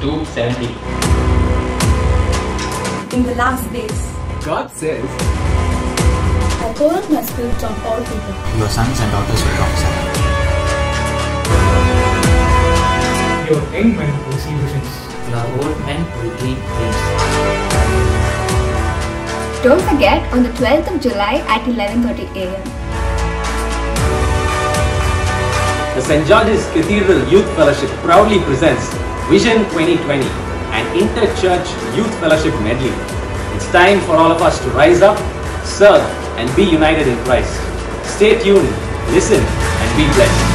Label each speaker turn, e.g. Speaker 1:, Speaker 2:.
Speaker 1: to 70.
Speaker 2: In the last days,
Speaker 3: God says,
Speaker 2: I pour out my spirit on all people.
Speaker 4: Your sons and daughters will prophesy.
Speaker 5: Your young men will see visions.
Speaker 6: Your old men will dream dreams.
Speaker 7: Don't forget on the 12th of July at 11:30 a.m.
Speaker 8: The St. George's Cathedral Youth Fellowship proudly presents Vision 2020 and Interchurch Youth Fellowship Medley. It's time for all of us to rise up, serve and be united in Christ. Stay tuned, listen and be blessed.